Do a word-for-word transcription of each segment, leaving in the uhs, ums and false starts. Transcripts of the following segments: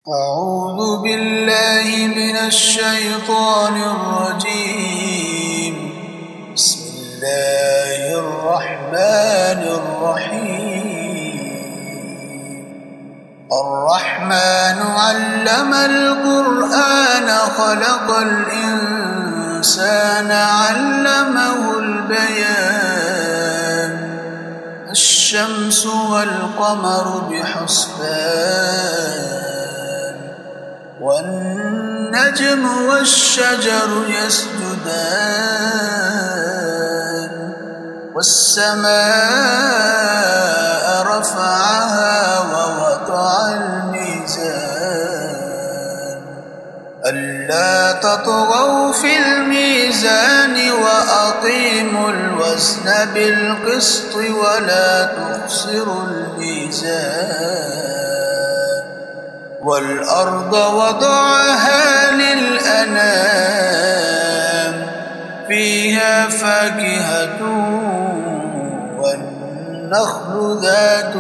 أعوذ بالله من الشيطان الرجيم. بسم الله الرحمن الرحيم. الرحمن علم القرآن خلق الإنسان علمه البيان. الشمس والقمر بحسبان والنجم والشجر يسجدان والسماء رفعها ووضع الميزان ألا تطغوا في الميزان وأقيموا الوزن بالقسط ولا تخسروا الميزان والأرض وضعها للأنام فيها فاكهة والنخل ذات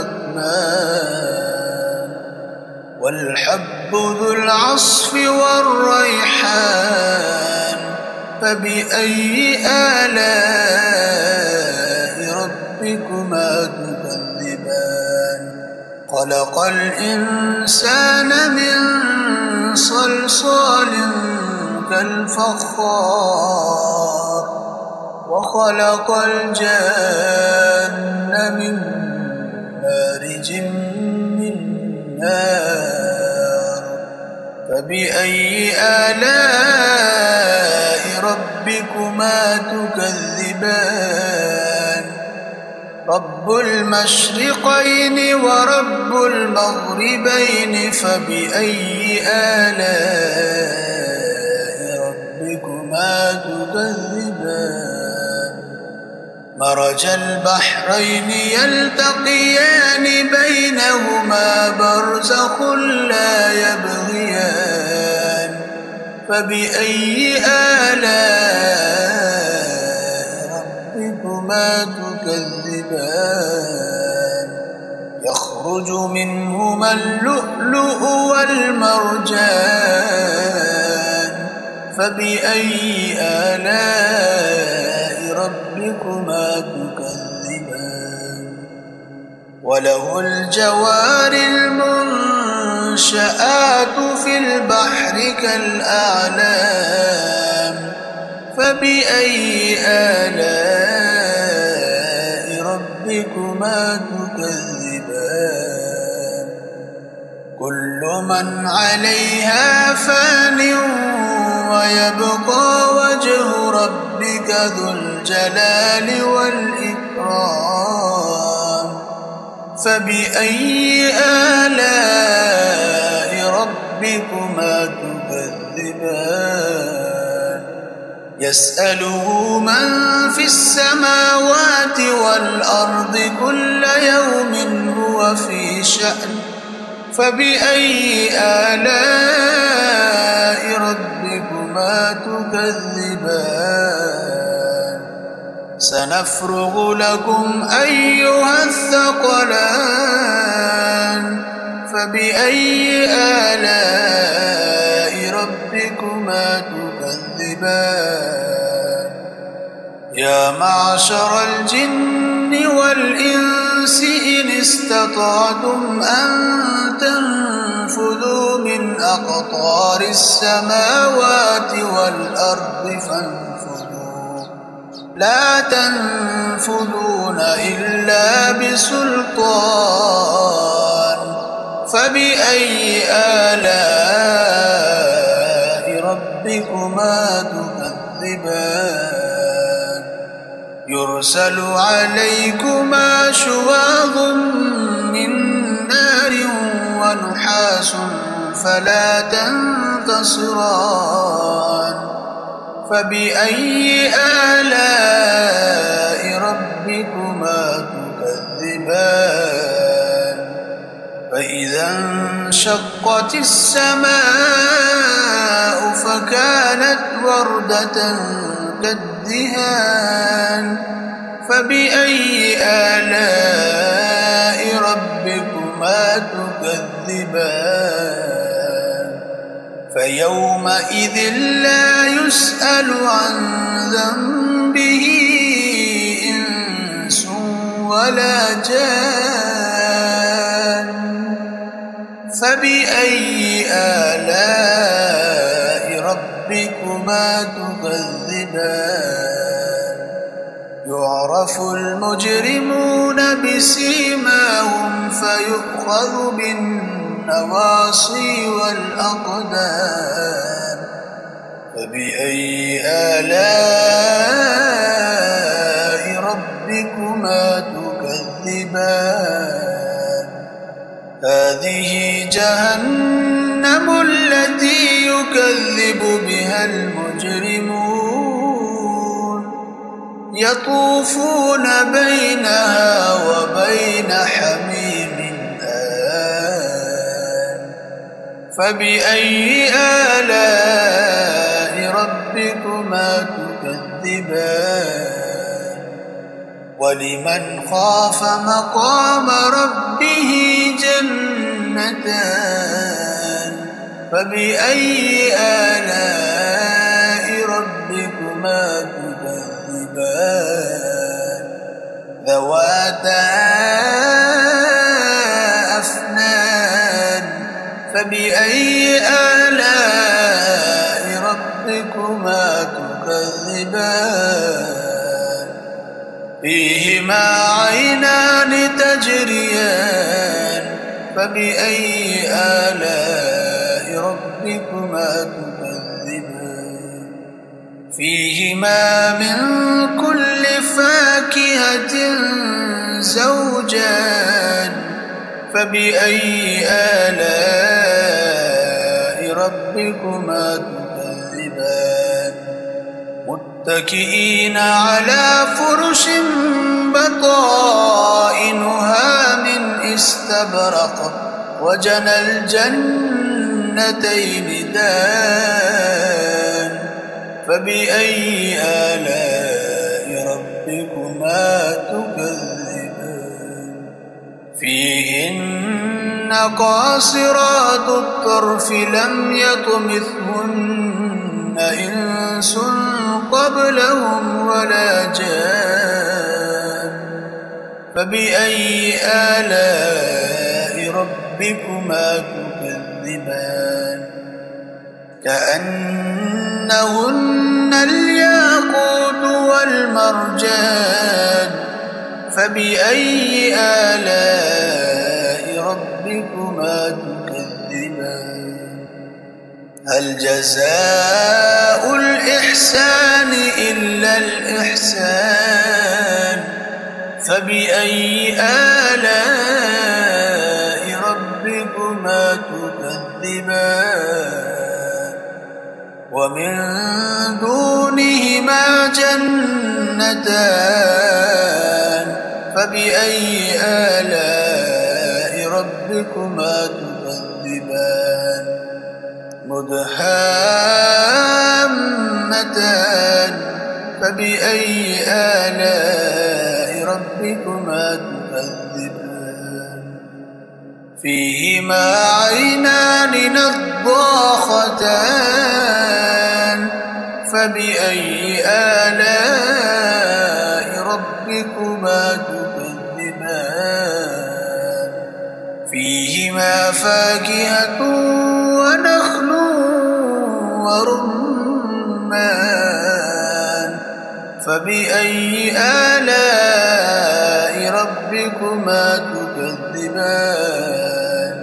الأكمام والحب ذو العصف والريحان فبأي آلاء ربكما تكذبان خلق الإنسان من صلصال كالفخار وخلق الجان من مارج من نار فبأي آلاء ربكما تكذبان رب المشرقين ورب المغربين فبأي آلاء ربكما تكذبان مرج البحرين يلتقيان بينهما برزخ لا يبغيان فبأي آلاء ربكما تكذبان يخرج منهما اللؤلؤ والمرجان فبأي آلاء ربكما تكذبان وله الجوار المنشآت في البحر كالأعلام فبأي آلاء ربكما تكذبان كل من عليها فان ويبقى وجه ربك ذو الجلال والإكرام فبأي آلاء ربكما تكذبان يسأله من في السماوات والأرض كل يوم هو في شأن فبأي آلاء ربكما تكذبان سنفرغ لكم أيها الثقلان فبأي آلاء ربكما تكذبان يا معشر الجن والإنس إن استطعتم أن تنفذوا من أقطار السماوات والأرض فانفذوا لا تنفذون إلا بسلطان فبأي آلاء ربكما تكذبان يرسل عليكما شواظ من نار ونحاس فلا تنتصران فبأي آلاء ربكما تكذبان فإذا انشقت السماء فكانت وردة كالدهان فبأي آلاء ربكما تكذبان فيومئذ لا يسأل عن ذنبه إنس ولا جان فبأي آلاء ربكما تكذبان يعرف المجرمون بسيماهم فيؤخذ بالنواصي والأقدام فبأي آلاء ربكما تكذبان هذه جهنم التي يكذب بها المجرمون يطوفون بينها وبين حميم آن فبأي آلاء ربكما تكذبان ولمن خاف مقام ربه جنتان فبأي آلاء ربكما تكذبان ذواتا أفنان فبأي آلاء ربكما تكذبان فيهما عينان تجريان فبأي آلاء ربكما تكذبان فيهما من كل فاكهة زوجان فبأي آلاء ربكما تكذبان متكئين على فرش بطائنها من استبرق وجنى الجنتين دان فبأي آلاء ربكما تكذبان فيهن قاصرات الطرف لم يطمثهن إنس قبلهم ولا جان فبأي آلاء ربكما تكذبان كأنهن الياقوت والمرجان فبأي آلاء ربكما تكذبان هل جزاء الإحسان إلا الإحسان فبأي آلاء ربكما تكذبان ومن دونهما جنتان فبأي آلاء ربكما تكذبان مدهامتان فبأي آلاء ربكما تكذبان فيهما عينان نضاختان فبأي آلاء ربكما تكذبان فيهما فاكهة ونخل ورمان فبأي آلاء ربكما تكذبان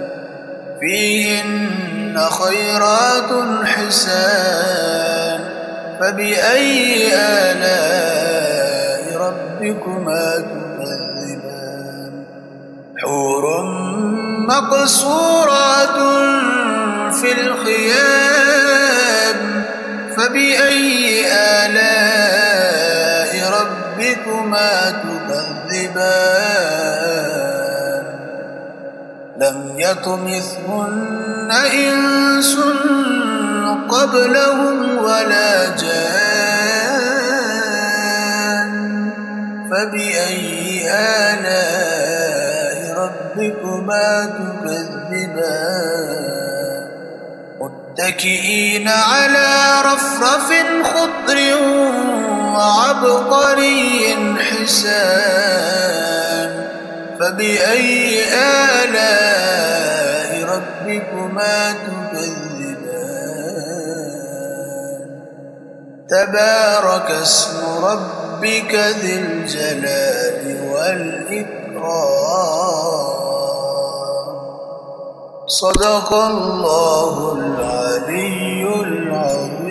فيهن خيرات حسان فبأي آلاء ربكما تكذبان حور مقصورات في الخيام فبأي آلاء ربكما تكذبان لم يطمثهن إنس قبلهم ولا جان فبأي آلاء ربكما تكذبان متكئين على رفرف خضر وعبقري حسان فبأي آلاء ربكما تكذبان تبارك اسم ربك ذي الجلال والإكرام صدق الله العلي العظيم.